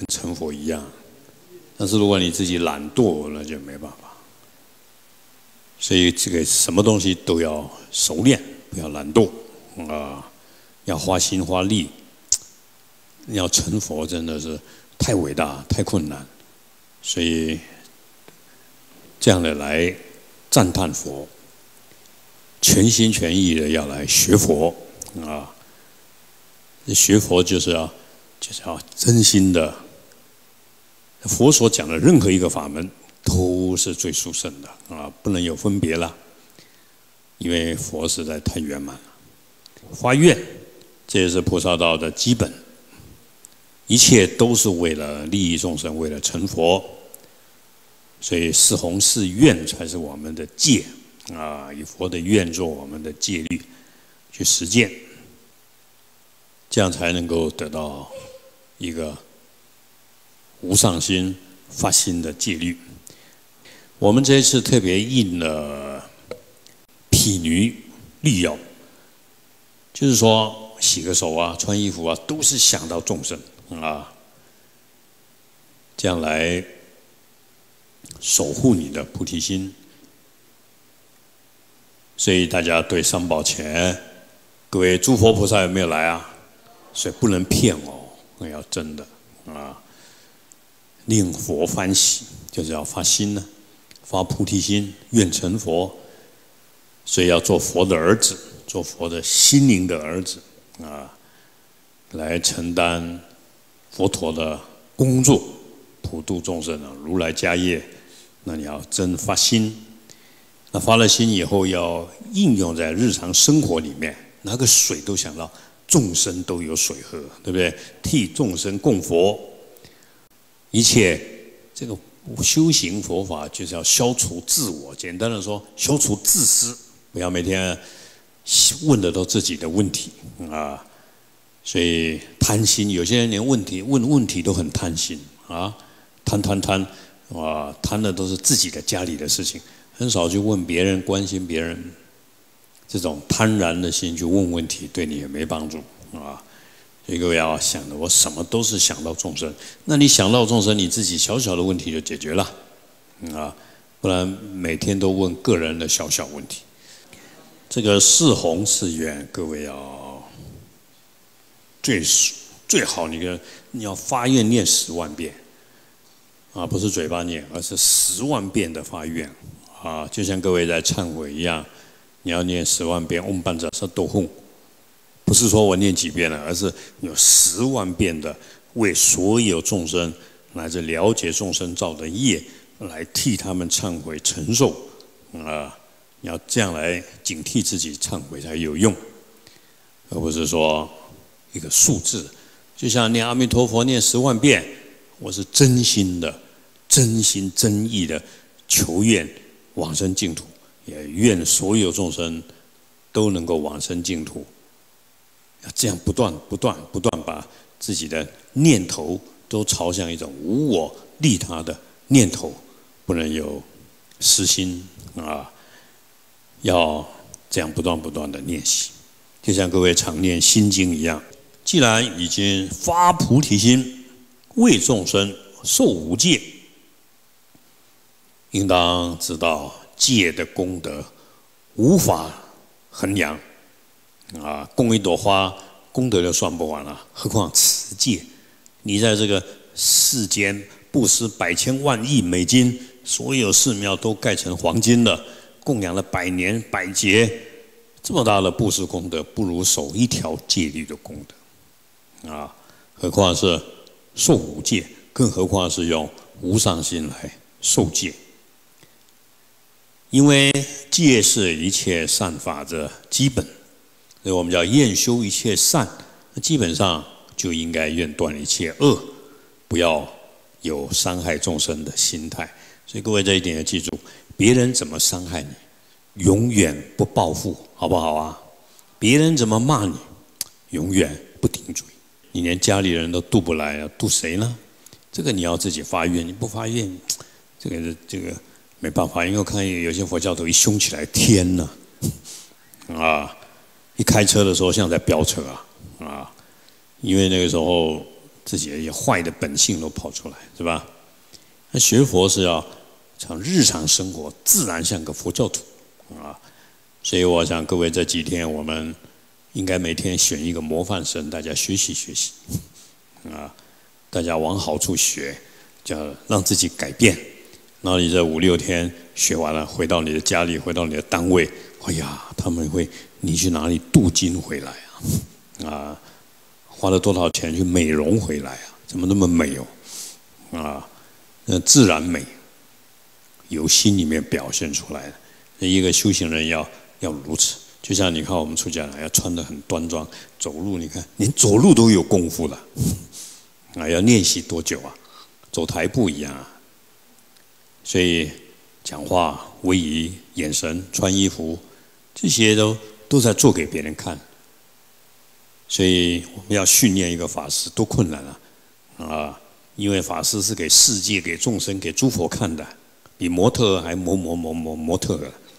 跟成佛一样。但是如果你自己懒惰，那就没办法。所以这个什么东西都要熟练，不要懒惰要花心花力。要成佛真的是太伟大、太困难，所以这样的来赞叹佛，全心全意的要来学佛学佛就是要真心的。佛所讲的任何一个法门都是最殊胜的不能有分别了，因为佛实在太圆满了。发愿，这也是菩萨道的基本。一切都是为了利益众生，为了成佛，所以是弘是愿才是我们的戒以佛的愿做我们的戒律去实践，这样才能够得到一个无上心发心的戒律。我们这一次特别印了毗尼律要，就是说洗个手穿衣服都是想到众生这样来守护你的菩提心。所以大家对三宝前，各位诸佛菩萨有没有来所以不能骗要真的令佛欢喜，就是要发心呢，发菩提心，愿成佛。所以要做佛的儿子，做佛的心灵的儿子来承担佛陀的工作，普度众生如来家业。那你要真发心，那发了心以后要应用在日常生活里面，拿个水都想到众生都有水喝，对不对？替众生供佛。一切这个修行佛法就是要消除自我，简单的说，消除自私，不要每天问的都自己的问题所以贪心，有些人连问问题都很贪心贪贪的都是自己的家里的事情，很少去问别人，关心别人。这种贪婪的心去问问题，对你也没帮助所以各位要想的，我什么都是想到众生。那你想到众生，你自己小小的问题就解决了不然每天都问个人的小小问题。这个是弘是愿，各位要最好你要发愿念10万遍不是嘴巴念，而是10万遍的发愿就像各位在忏悔一样，你要念10万遍嗡班扎萨埵吽，不是说我念几遍了，而是有10万遍的为所有众生乃至了解众生造的业来替他们忏悔承受你要这样来警惕自己忏悔才有用，而不是说一个数字。就像念阿弥陀佛念10万遍，我是真心的、真心真意的求愿往生净土，也愿所有众生都能够往生净土。要这样不断把自己的念头都朝向一种无我利他的念头，不能有私心要这样不断的练习，就像各位常念心经一样。既然已经发菩提心，为众生受无戒，应当知道戒的功德无法衡量供一朵花功德就算不完了，何况持戒？你在这个世间布施100千万亿美金，所有寺庙都盖成黄金了，供养了100年100劫，这么大的布施功德，不如守一条戒律的功德何况是受无戒，更何况是用无上心来受戒。因为戒是一切善法的基本，所以我们叫愿修一切善，基本上就应该愿断一切恶，不要有伤害众生的心态。所以各位这一点要记住，别人怎么伤害你，永远不报复，好不好别人怎么骂你，永远不顶嘴。你连家里人都渡不来渡谁呢？这个你要自己发愿，你不发愿，这个没办法。因为我看有些佛教徒一凶起来，天哪一开车的时候像在飙车因为那个时候自己一些坏的本性都跑出来，是吧？那学佛是要从日常生活自然像个佛教徒啊，所以我想各位这几天我们应该每天选一个模范生，大家学习学习啊，大家往好处学，叫让自己改变。然后你这5、6天学完了，回到你的家里，回到你的单位，哎呀，他们会你去哪里镀金回来啊？啊，花了多少钱去美容回来啊？怎么那么美哦？啊，那自然美，由心里面表现出来的。一个修行人要如此，就像你看我们出家人要穿得很端庄，走路你看连走路都有功夫了，啊，要练习多久啊？走台步一样啊。所以讲话、威仪、眼神、穿衣服，这些都在做给别人看。所以我们要训练一个法师多困难啊！因为法师是给世界、给众生、给诸佛看的，比模特还模特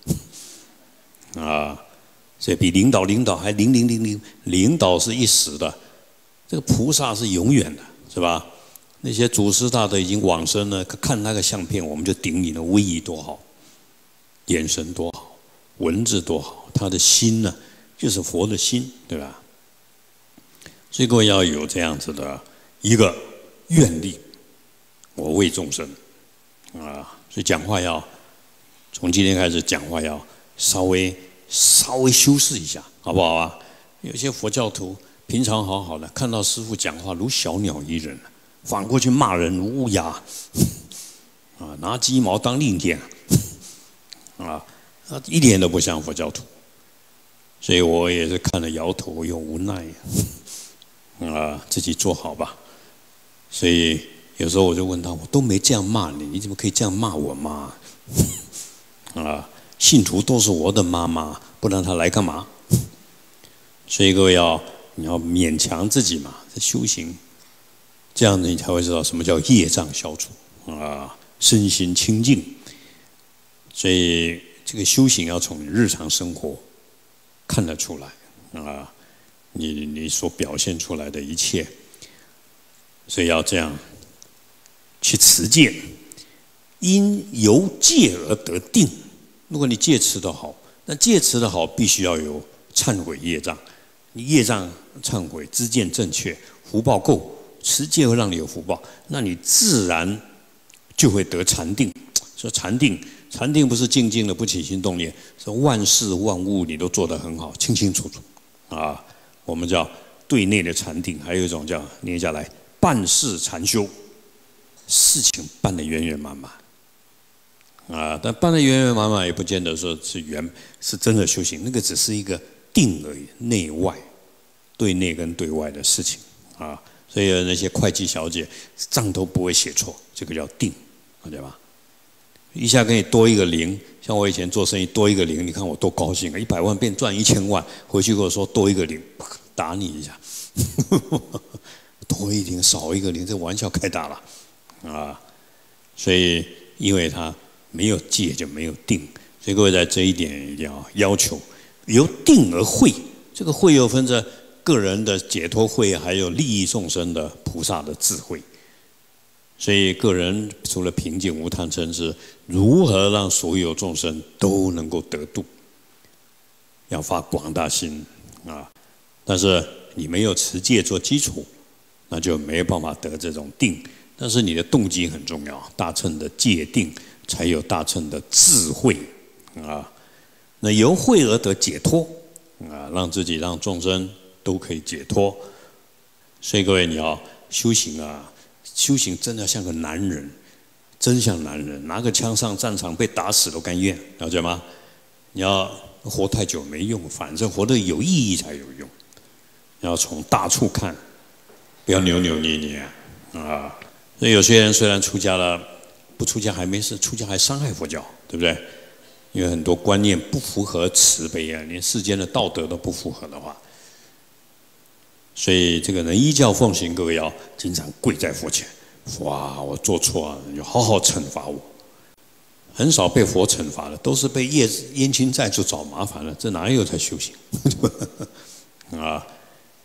啊！所以比领导还领导是一时的，这个菩萨是永远的，是吧？那些祖师大德已经往生了，看那个相片，我们就顶你的威仪多好，眼神多好，文字多好，他的心呢，就是佛的心，对吧？所以各位要有这样子的一个愿力，我为众生啊，所以讲话要从今天开始讲话要稍微修饰一下，好不好啊？有些佛教徒平常好好的，看到师父讲话如小鸟依人，反过去骂人如乌鸦，啊，拿鸡毛当令箭，啊，一点都不像佛教徒。所以我也是看了摇头又无奈，啊，自己做好吧。所以有时候我就问他，我都没这样骂你，你怎么可以这样骂我妈？啊，信徒都是我的妈妈，不然他来干嘛？所以各位你要勉强自己嘛，在修行。这样你才会知道什么叫业障消除啊，身心清净。所以这个修行要从日常生活看得出来啊，你所表现出来的一切，所以要这样去持戒，因由戒而得定。如果你戒持得好，那戒持得好，必须要有忏悔业障。你业障忏悔，知见正确，福报够。持戒会让你有福报，那你自然就会得禅定。说禅定不是静静的不起心动念，是万事万物你都做得很好，清清楚楚啊。我们叫对内的禅定，还有一种叫念下来办事禅修，事情办得圆圆满满啊。但办得圆圆满满也不见得说是真的修行，那个只是一个定而已，内外对内跟对外的事情啊。所以那些会计小姐账都不会写错，这个叫定，对吧？一下给你多一个零，像我以前做生意多一个零，你看我多高兴啊！100万变赚1000万，回去跟我说多一个零，打你一下，多一零少一个零，这玩笑开大了啊！所以因为他没有戒就没有定，所以各位在这一点一定要要求由定而慧，这个慧又分着个人的解脱慧，还有利益众生的菩萨的智慧。所以个人除了平静无贪嗔痴，如何让所有众生都能够得度，要发广大心啊！但是你没有持戒做基础，那就没有办法得这种定。但是你的动机很重要，大乘的戒定才有大乘的智慧啊！那由慧而得解脱啊，让自己让众生都可以解脱。所以各位你要修行啊，修行真的像个男人，真像男人，拿个枪上战场被打死都甘愿，了解吗？你要活太久没用，反正活得有意义才有用。要从大处看，不要扭扭捏捏啊！所以有些人虽然出家了，不出家还没事，出家还伤害佛教，对不对？因为很多观念不符合慈悲啊，连世间的道德都不符合的话，所以这个人依教奉行，各位要经常跪在佛前，哇，我做错了，你就好好惩罚我。很少被佛惩罚的，都是被冤亲债主找麻烦了，这哪有在修行啊？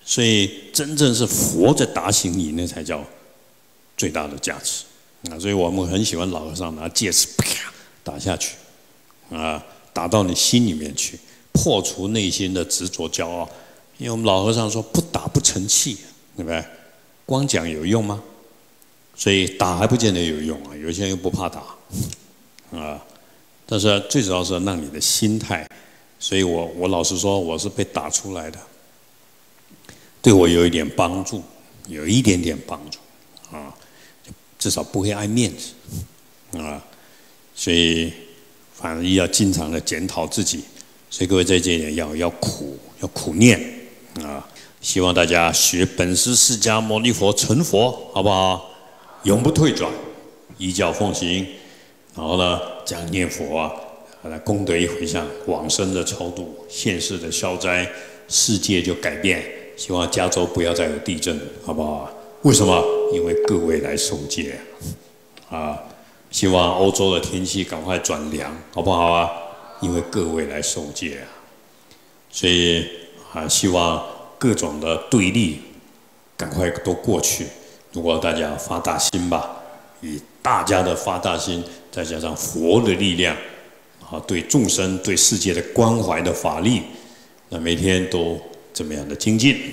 所以真正是佛在打醒你，那才叫最大的价值啊！所以我们很喜欢老和尚拿戒尺啪打下去啊，打到你心里面去，破除内心的执着骄傲。因为我们老和尚说不打不成器，对不对？光讲有用吗？所以打还不见得有用啊，有些人又不怕打啊。但是最主要是让你的心态，所以我老实说，我是被打出来的，对我有一点帮助，有一点点帮助啊，至少不会爱面子啊。所以反而要经常的检讨自己。所以各位在这一点要苦念啊！希望大家学本师释迦牟尼佛成佛，好不好？永不退转，依教奉行。然后呢，这样念佛啊，功德一回向，往生的超度，现世的消灾，世界就改变。希望加州不要再有地震，好不好？为什么？因为各位来受戒啊！希望欧洲的天气赶快转凉，好不好啊？因为各位来受戒啊！所以啊，希望各种的对立赶快都过去。如果大家发大心吧，以大家的发大心，再加上佛的力量，啊，对众生、对世界的关怀的法力，那每天都这么样的精进。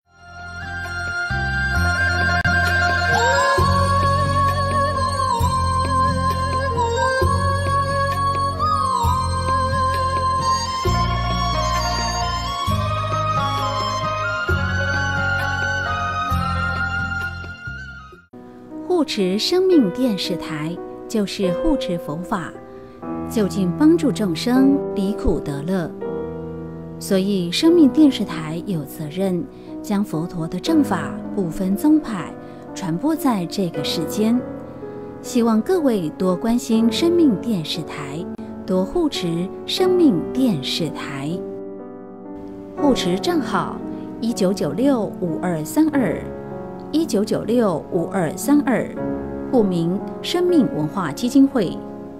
护持生命电视台就是护持佛法，就近帮助众生离苦得乐。所以生命电视台有责任将佛陀的正法不分宗派传播在这个世间。希望各位多关心生命电视台，多护持生命电视台。护持账号19965232，19965232，户名生命文化基金会。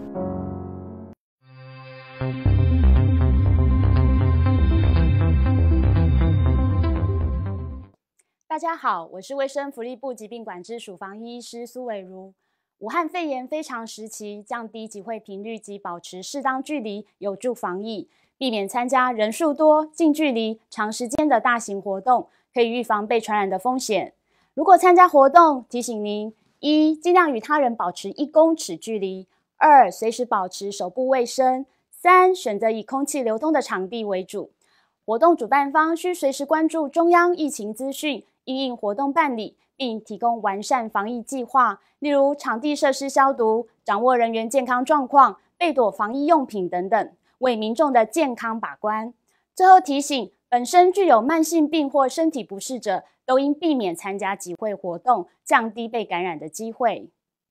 大家好，我是卫生福利部疾病管制署防疫医师苏伟如。武汉肺炎非常时期，降低集会频率及保持适当距离，有助防疫，避免参加人数多、近距离、长时间的大型活动，可以预防被传染的风险。如果参加活动，提醒您：一、尽量与他人保持1公尺距离；二、随时保持手部卫生；三、选择以空气流通的场地为主。活动主办方需随时关注中央疫情资讯，因应活动办理，并提供完善防疫计划，例如场地设施消毒、掌握人员健康状况、备妥防疫用品等等，为民众的健康把关。最后提醒，本身具有慢性病或身体不适者，都应避免参加集会活动，降低被感染的机会。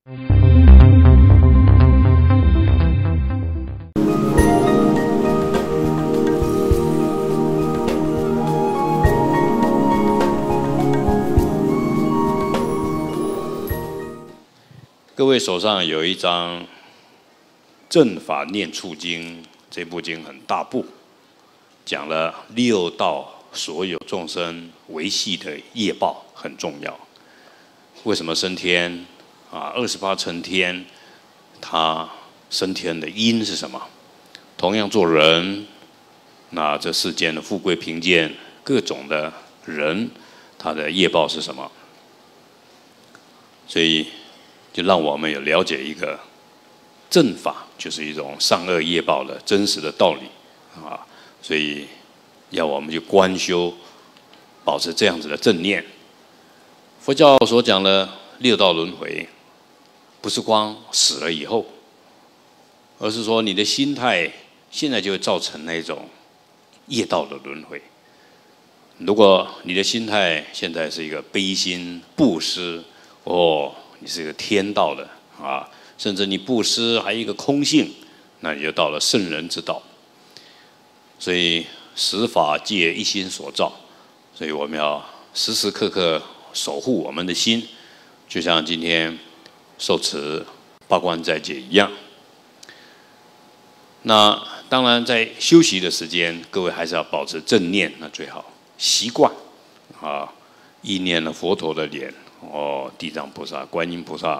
各位手上有一张《正法念处经》，这部经很大部，讲了6道所有众生维系的业报很重要。为什么升天啊？28层天，它升天的因是什么？同样做人，那这世间的富贵贫贱各种的人，他的业报是什么？所以就让我们有了解一个正法，就是一种善恶业报的真实的道理啊。所以要我们去观修，保持这样子的正念。佛教所讲的6道轮回，不是光死了以后，而是说你的心态现在就会造成那种业道的轮回。如果你的心态现在是一个悲心布施，你是一个天道的啊，甚至你布施还有一个空性，那你就到了圣人之道。所以十法界一心所造，所以我们要时时刻刻守护我们的心，就像今天受持八关斋戒一样。那当然在休息的时间，各位还是要保持正念，那最好习惯啊，意念了佛陀的脸，地藏菩萨、观音菩萨